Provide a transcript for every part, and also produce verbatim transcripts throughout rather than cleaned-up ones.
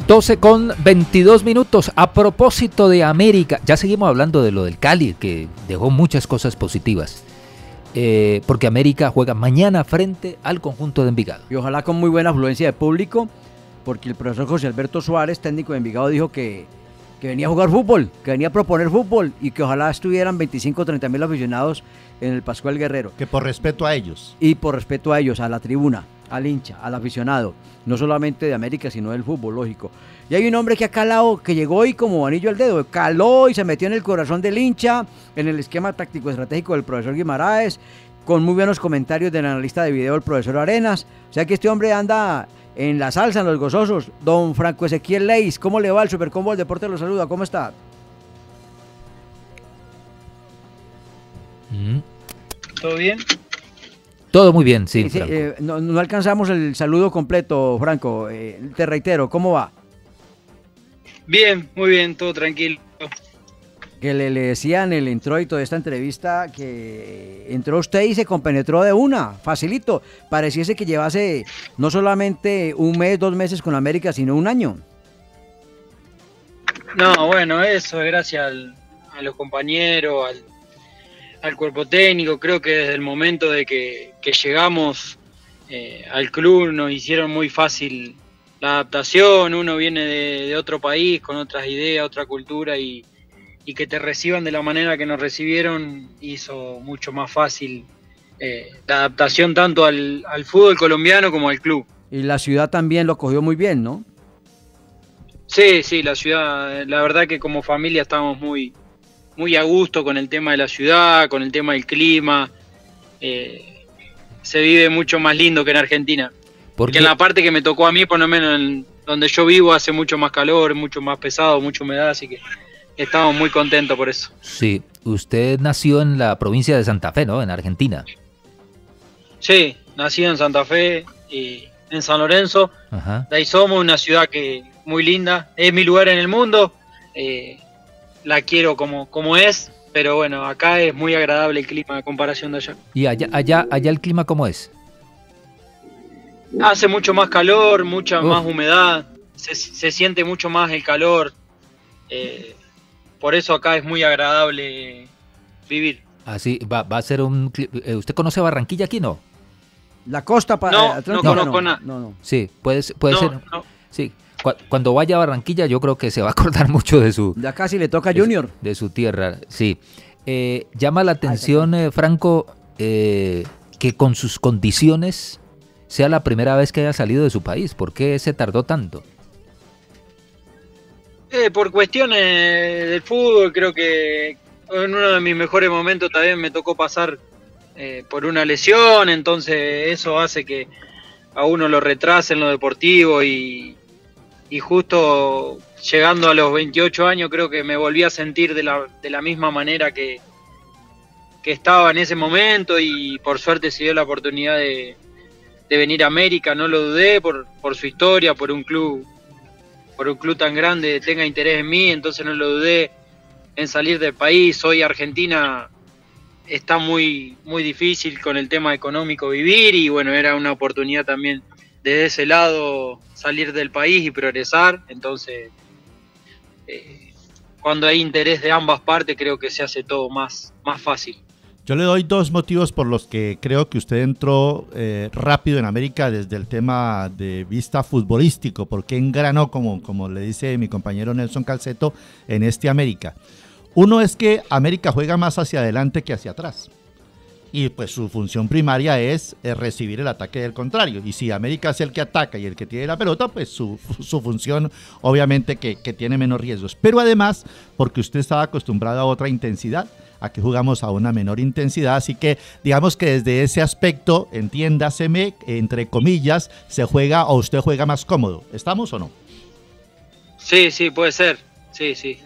doce con veintidós minutos. A propósito de América, ya seguimos hablando de lo del Cali, que dejó muchas cosas positivas. Eh, porque América juega mañana frente al conjunto de Envigado. Y ojalá con muy buena afluencia de público, porque el profesor José Alberto Suárez, técnico de Envigado, dijo que, que venía a jugar fútbol, que venía a proponer fútbol y que ojalá estuvieran veinticinco o treinta mil aficionados en el Pascual Guerrero. Que por respeto a ellos. Y por respeto a ellos, a la tribuna, al hincha, al aficionado, no solamente de América, sino del fútbol, lógico. Y hay un hombre que ha calado, que llegó y como anillo al dedo, caló y se metió en el corazón del hincha, en el esquema táctico estratégico del profesor Guimaraes, con muy buenos comentarios del analista de video, el profesor Arenas. O sea que este hombre anda en la salsa, en los gozosos. Don Franco Ezequiel Leis, ¿cómo le va el Supercombo del Deporte? Lo saluda, ¿cómo está? Mm. ¿Todo bien? Todo muy bien, sí. sí eh, no, no alcanzamos el saludo completo, Franco. Eh, te reitero, ¿cómo va? Bien, muy bien, todo tranquilo. Que le, le decían el introito de esta entrevista que entró usted y se compenetró de una, facilito. Pareciese que llevase no solamente un mes, dos meses con América, sino un año. No, bueno, eso es gracias al, a los compañeros, al, al cuerpo técnico. Creo que desde el momento de que, que llegamos eh, al club nos hicieron muy fácil la adaptación. Uno viene de, de otro país con otras ideas, otra cultura y, y que te reciban de la manera que nos recibieron hizo mucho más fácil eh, la adaptación tanto al, al fútbol colombiano como al club. Y la ciudad también lo cogió muy bien, ¿no? Sí, sí, la ciudad, la verdad que como familia estamos muy, muy a gusto con el tema de la ciudad, con el tema del clima. Eh, se vive mucho más lindo que en Argentina. Porque en la parte que me tocó a mí, por lo menos en donde yo vivo, hace mucho más calor, mucho más pesado, mucha humedad, así que estamos muy contentos por eso. Sí, usted nació en la provincia de Santa Fe, ¿no? En Argentina. Sí, nací en Santa Fe, y en San Lorenzo. Ajá. De ahí somos, una ciudad que muy linda, es mi lugar en el mundo, eh, la quiero como, como es, pero bueno, acá es muy agradable el clima a comparación de allá. ¿Y allá, allá, allá el clima cómo es? Hace mucho más calor, mucha Uf. más humedad, se, se siente mucho más el calor, eh, por eso acá es muy agradable vivir. Así, va, va a ser un... eh, ¿Usted conoce Barranquilla aquí, no? La costa para No, Atlántica, no conozco nada. No, no. Sí, puede, puede No, ser... no. Sí, cu cuando vaya a Barranquilla yo creo que se va a acordar mucho de su... Ya casi le toca a de su- Junior. De su tierra, sí. Eh, llama la atención, eh, Franco, eh, que con sus condiciones sea la primera vez que haya salido de su país. ¿Por qué se tardó tanto? Eh, por cuestiones del fútbol, creo que en uno de mis mejores momentos también me tocó pasar eh, por una lesión, entonces eso hace que a uno lo retrase en lo deportivo y, y justo llegando a los veintiocho años creo que me volví a sentir de la, de la misma manera que, que estaba en ese momento y por suerte se dio la oportunidad de, de venir a América, no lo dudé por, por su historia, por un club por un club tan grande tenga interés en mí, entonces no lo dudé en salir del país. Hoy Argentina está muy, muy difícil con el tema económico vivir y bueno, era una oportunidad también desde ese lado salir del país y progresar, entonces eh, cuando hay interés de ambas partes creo que se hace todo más, más fácil. Yo le doy dos motivos por los que creo que usted entró eh, rápido en América desde el tema de vista futbolístico, porque engranó, como, como le dice mi compañero Nelson Calceto, en este América. Uno es que América juega más hacia adelante que hacia atrás. Y pues su función primaria es eh, recibir el ataque del contrario. Y si América es el que ataca y el que tiene la pelota, pues su, su función obviamente que, que tiene menos riesgos. Pero además, porque usted estaba acostumbrado a otra intensidad, aquí jugamos a una menor intensidad, así que digamos que desde ese aspecto, entiéndaseme, entre comillas, se juega o usted juega más cómodo. ¿Estamos o no? Sí, sí, puede ser, sí, sí.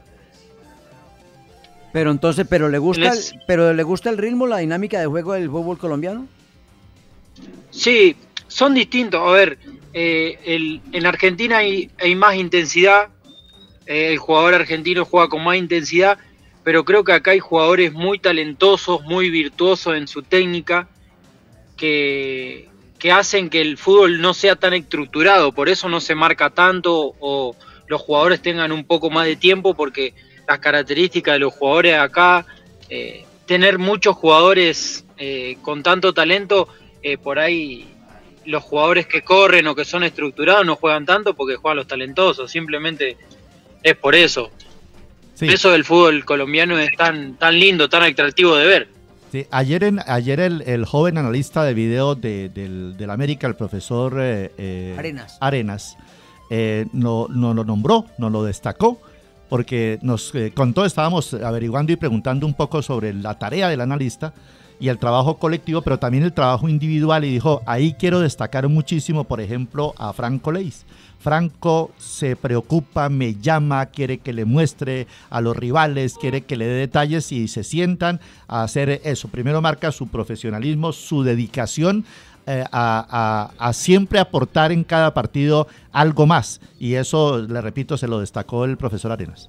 Pero entonces, pero le gusta, el, Les- pero le gusta el ritmo, la dinámica de juego del fútbol colombiano. Sí, son distintos. A ver, eh, el, en Argentina hay, hay más intensidad, eh, el jugador argentino juega con más intensidad, pero creo que acá hay jugadores muy talentosos, muy virtuosos en su técnica, que, que hacen que el fútbol no sea tan estructurado, por eso no se marca tanto o los jugadores tengan un poco más de tiempo, porque las características de los jugadores acá, eh, tener muchos jugadores eh, con tanto talento, eh, por ahí los jugadores que corren o que son estructurados no juegan tanto porque juegan los talentosos, simplemente es por eso. Sí. Eso del fútbol colombiano es tan, tan lindo, tan atractivo de ver. Sí, ayer en, ayer el, el joven analista de video de, del, del América, el profesor eh, eh, Arenas, Arenas eh, no, no lo nombró, nos lo destacó, porque nos eh, con todo estábamos averiguando y preguntando un poco sobre la tarea del analista y el trabajo colectivo, pero también el trabajo individual, y dijo, ahí quiero destacar muchísimo, por ejemplo, a Franco Leis. Franco se preocupa, me llama, quiere que le muestre a los rivales, quiere que le dé detalles y se sientan a hacer eso. Primero marca su profesionalismo, su dedicación eh, a, a, a siempre aportar en cada partido algo más. Y eso, le repito, se lo destacó el profesor Arenas.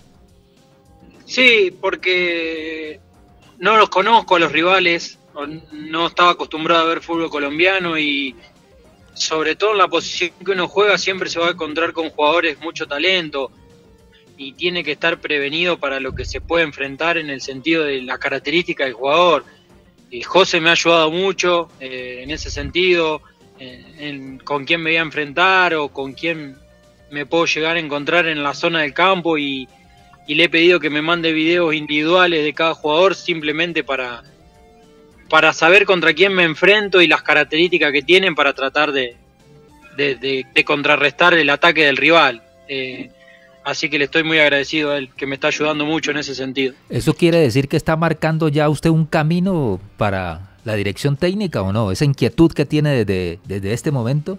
Sí, porque no los conozco a los rivales, no estaba acostumbrado a ver fútbol colombiano y sobre todo en la posición que uno juega siempre se va a encontrar con jugadores mucho talento y tiene que estar prevenido para lo que se puede enfrentar en el sentido de la característica del jugador. Y José me ha ayudado mucho eh, en ese sentido, eh, en con quién me voy a enfrentar o con quién me puedo llegar a encontrar en la zona del campo, y, y le he pedido que me mande videos individuales de cada jugador simplemente para... para saber contra quién me enfrento y las características que tienen para tratar de, de, de, de contrarrestar el ataque del rival. Eh, así que le estoy muy agradecido a él, que me está ayudando mucho en ese sentido. ¿Eso quiere decir que está marcando ya usted un camino para la dirección técnica o no? ¿Esa inquietud que tiene desde, desde este momento?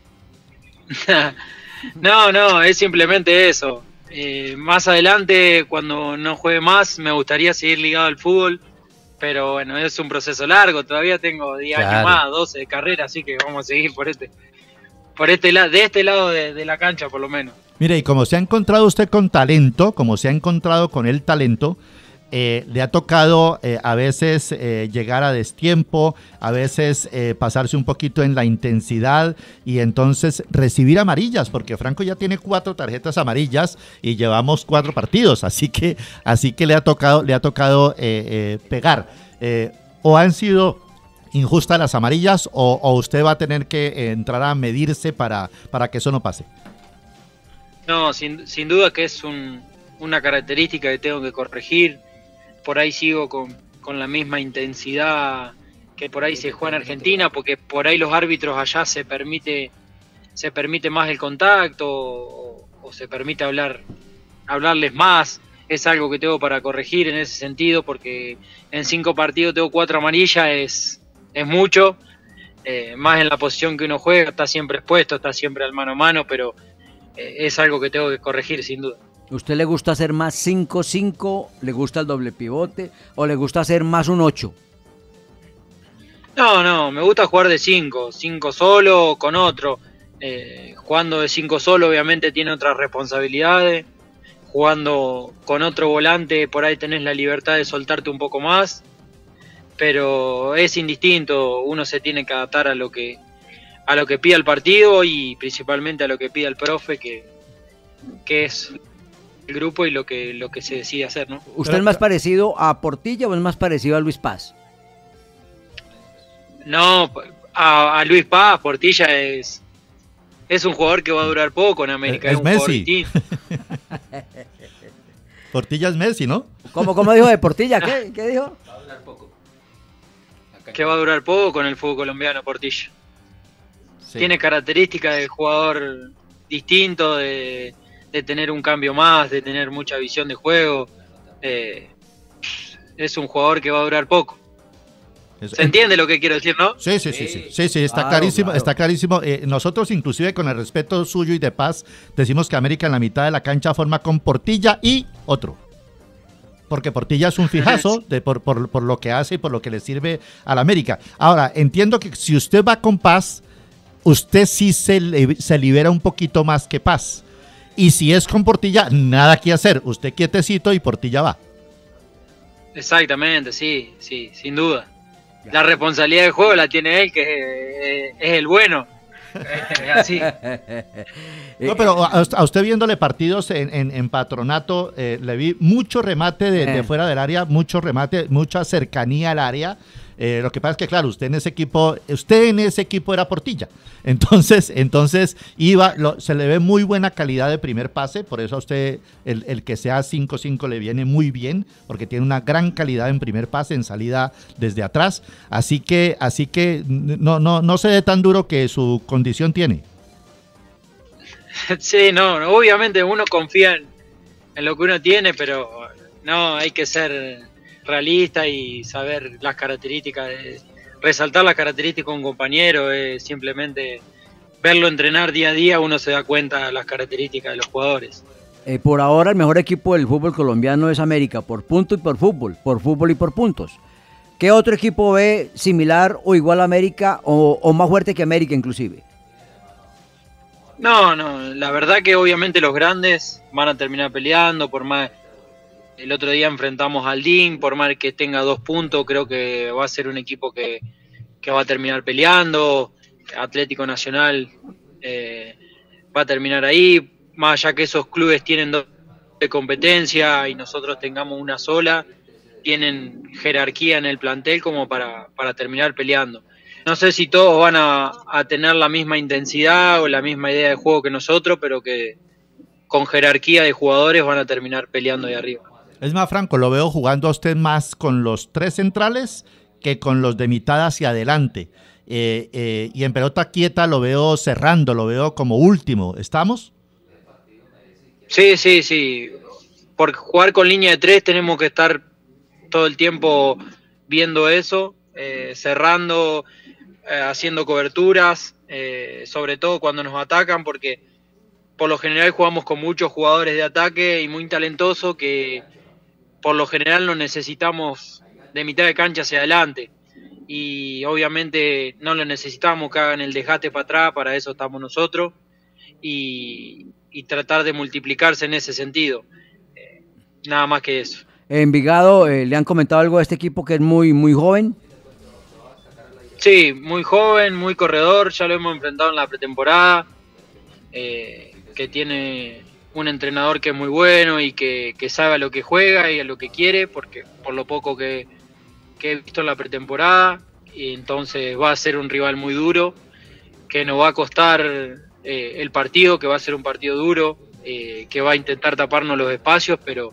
No, no, es simplemente eso. Eh, más adelante, cuando no juegue más, me gustaría seguir ligado al fútbol. Pero bueno, es un proceso largo, todavía tengo diez claro. años más, doce de carrera, así que vamos a seguir por este, por este lado, de este lado de, de la cancha por lo menos. Mire, y como se ha encontrado usted con talento, como se ha encontrado con el talento, eh, le ha tocado eh, a veces eh, llegar a destiempo, a veces eh, pasarse un poquito en la intensidad y entonces recibir amarillas, porque Franco ya tiene cuatro tarjetas amarillas y llevamos cuatro partidos, así que, así que le ha tocado, le ha tocado eh, eh, pegar. Eh, o han sido injustas las amarillas o, o usted va a tener que eh, entrar a medirse para, para que eso no pase. No, sin, sin duda que es un, una característica que tengo que corregir. Por ahí sigo con, con la misma intensidad que por ahí se juega en Argentina, porque por ahí los árbitros allá se permite se permite más el contacto o, o se permite hablar hablarles más. Es algo que tengo para corregir en ese sentido, porque en cinco partidos tengo cuatro amarillas, es, es mucho, eh, más en la posición que uno juega, está siempre expuesto, está siempre al mano a mano, pero eh, es algo que tengo que corregir sin duda. ¿Usted le gusta hacer más cinco cinco, le gusta el doble pivote o le gusta hacer más un ocho? No, no, me gusta jugar de cinco, cinco solo o con otro. Eh, jugando de cinco solo obviamente tiene otras responsabilidades. Jugando con otro volante por ahí tenés la libertad de soltarte un poco más. Pero es indistinto, uno se tiene que adaptar a lo que a lo que pida el partido y principalmente a lo que pida el profe, que, que es el grupo y lo que lo que se decide hacer, ¿no? ¿Usted es más parecido a Portilla o es más parecido a Luis Paz? No, a, a Luis Paz. Portilla es es un jugador que va a durar poco en América. Es, es un Messi. Portilla es Messi, ¿no? ¿Cómo, cómo dijo de Portilla? ¿Qué, qué dijo? Va a durar poco. Que va a durar poco en el fútbol colombiano, Portilla. Sí. Tiene características de jugador distinto, de de tener un cambio más, de tener mucha visión de juego. Eh, es un jugador que va a durar poco. ¿Se entiende lo que quiero decir, no? Sí, sí, sí, sí, sí, sí, está claro, clarísimo, claro. está clarísimo. Eh, nosotros inclusive con el respeto suyo y de Paz, decimos que América en la mitad de la cancha forma con Portilla y otro. Porque Portilla es un fijazo de, por, por, por lo que hace y por lo que le sirve a la América. Ahora, entiendo que si usted va con Paz, usted sí se, se libera un poquito más que Paz. Y si es con Portilla, nada que hacer. Usted quietecito y Portilla va. Exactamente, sí, sí, sin duda. la responsabilidad del juego la tiene él, que es, es el bueno. Así. No, pero a, a usted viéndole partidos en, en, en Patronato, eh, le vi mucho remate de, de fuera del área, mucho remate, mucha cercanía al área. Eh, lo que pasa es que, claro, usted en ese equipo, usted en ese equipo era Portilla. Entonces, entonces iba, lo, se le ve muy buena calidad de primer pase, por eso a usted el, el que sea cinco cinco le viene muy bien, porque tiene una gran calidad en primer pase, en salida desde atrás. Así que, así que no, no, no se dé tan duro que su condición tiene. Sí, no, obviamente uno confía en, en lo que uno tiene, pero no, hay que ser realista y saber las características, de, resaltar las características de un compañero, es simplemente verlo entrenar día a día, uno se da cuenta de las características de los jugadores. Eh, por ahora el mejor equipo del fútbol colombiano es América, por punto y por fútbol, por fútbol y por puntos. ¿Qué otro equipo ve similar o igual a América o, o más fuerte que América inclusive? No, no, la verdad que obviamente los grandes van a terminar peleando, por más. El otro día enfrentamos al D I N, por más que tenga dos puntos, creo que va a ser un equipo que, que va a terminar peleando. Atlético Nacional eh, va a terminar ahí, más allá que esos clubes tienen dos de competencia y nosotros tengamos una sola, tienen jerarquía en el plantel como para, para terminar peleando. No sé si todos van a, a tener la misma intensidad o la misma idea de juego que nosotros, pero que con jerarquía de jugadores van a terminar peleando de arriba. Es más, Franco, lo veo jugando a usted más con los tres centrales que con los de mitad hacia adelante. Eh, eh, y en pelota quieta lo veo cerrando, lo veo como último. ¿Estamos? Sí, sí, sí. Por jugar con línea de tres tenemos que estar todo el tiempo viendo eso, eh, cerrando, eh, haciendo coberturas, eh, sobre todo cuando nos atacan, porque por lo general jugamos con muchos jugadores de ataque y muy talentosos que por lo general no necesitamos de mitad de cancha hacia adelante y obviamente no lo necesitamos que hagan el desgaste para atrás, para eso estamos nosotros y, y tratar de multiplicarse en ese sentido, eh, nada más que eso. Envigado, eh, ¿le han comentado algo a este equipo que es muy, muy joven? Sí, muy joven, muy corredor, ya lo hemos enfrentado en la pretemporada, eh, que tiene un entrenador que es muy bueno y que, que sabe a lo que juega y a lo que quiere, porque por lo poco que, que he visto en la pretemporada, y entonces va a ser un rival muy duro, que nos va a costar eh, el partido, que va a ser un partido duro, eh, que va a intentar taparnos los espacios, pero,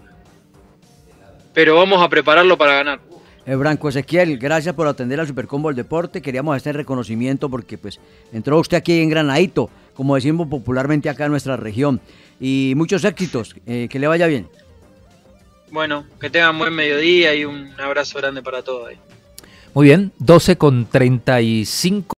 pero vamos a prepararlo para ganar. Eh, Branco Ezequiel, gracias por atender al Supercombo del Deporte. Queríamos hacer reconocimiento porque pues entró usted aquí en granadito, como decimos popularmente acá en nuestra región. Y muchos éxitos, eh, que le vaya bien. Bueno, que tengan buen mediodía y un abrazo grande para todos ahí. Muy bien, doce con treinta y cinco.